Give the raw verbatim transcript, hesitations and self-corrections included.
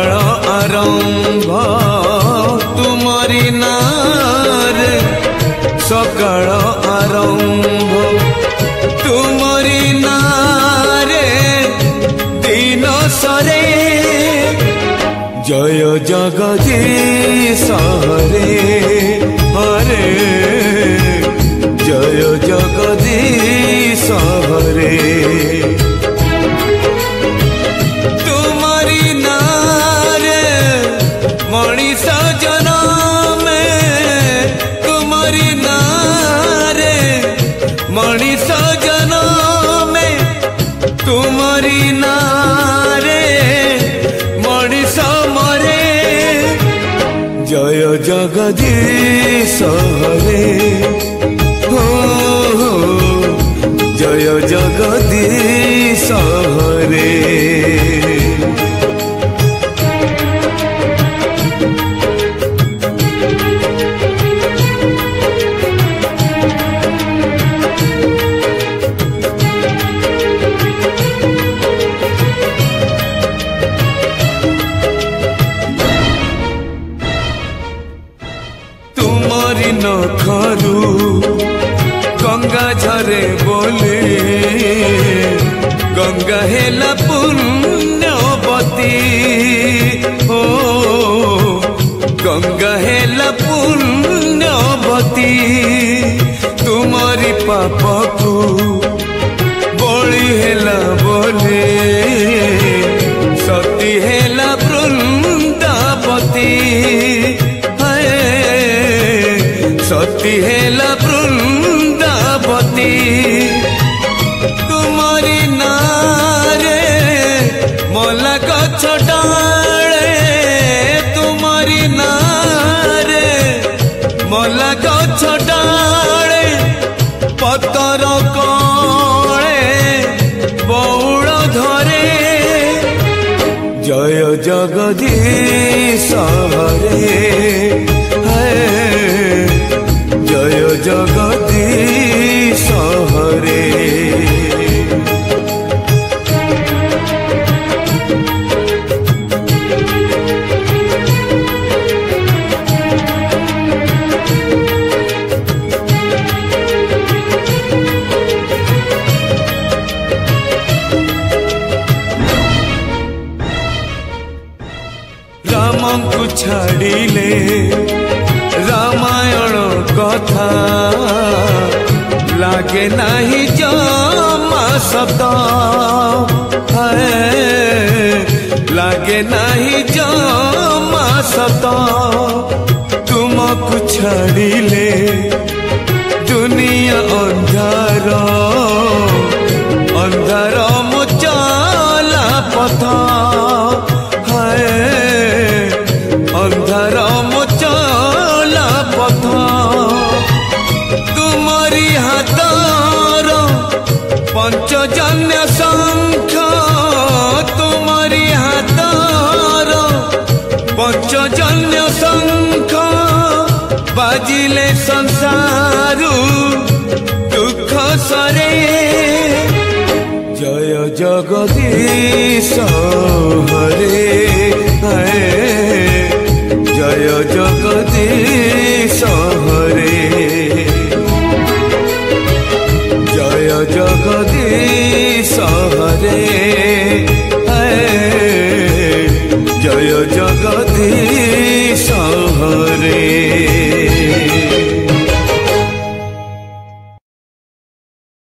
आरंभ तुमरी नार सकाळ आरंभ तुमरी नारे दिन सरे जय जगदीश हरे हरे जय जगदीश हरे तुमरी नारे मनीष जन्म तुमरी नारे मनीष जन्म तुमरी नारे मनीष मरे जय जगदीश हरे हो जय जगदीश हरे तुमरी नखरू गंगा झरे बोले गंगा हेला पुण्यवती हो गंगा हेला पुण्यवती तुमरी पाप को बड़ी हेला बोले सती हेला वृंदावती सती हेला वृंदावती तुमरी नारे मोला गछ डाले तुमरी नारे मोला गछ डाले पतर कले बौड़ धरे जय जगदीश हरे जय जगदीश हरे राम को छाड़िले रामायण कथा लागे नहीं जमा शब्द है लागे नहीं जमा शब्द तुमको छाड़िले दुनिया अंधार अंधार मुचला पथ है अंधार मुचला पथ तुमरी हाथर पंचजन्य शंख तुमरी हाथर पंचजन्य शंख बाजिले संसारू दुख सरे जय जगदीश हरे जय जगदीश